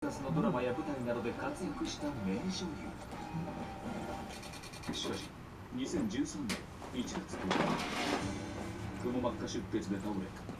数のドラマや舞台などで活躍した名女優。しかし2013年1月10日、くも膜下出血で倒れ